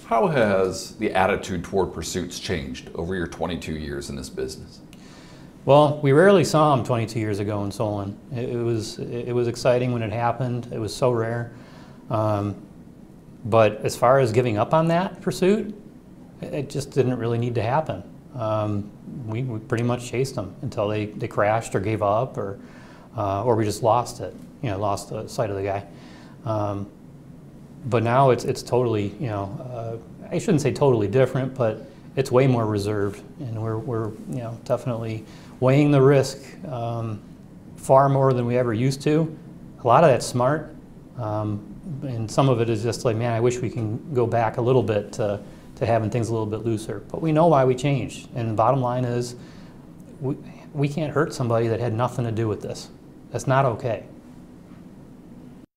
How has the attitude toward pursuits changed over your 22 years in this business? Well, we rarely saw them 22 years ago in Solon. It was exciting when it happened. It was so rare. But as far as giving up on that pursuit, it just didn't really need to happen. We pretty much chased them until they crashed or gave up, or we just lost it. Lost the sight of the guy. But now it's totally, I shouldn't say totally different, but it's way more reserved, and we're definitely weighing the risk far more than we ever used to. A lot of that's smart, and some of it is just like, man, I wish we can go back a little bit to having things a little bit looser. But we know why we changed, and the bottom line is we can't hurt somebody that had nothing to do with this. That's not okay.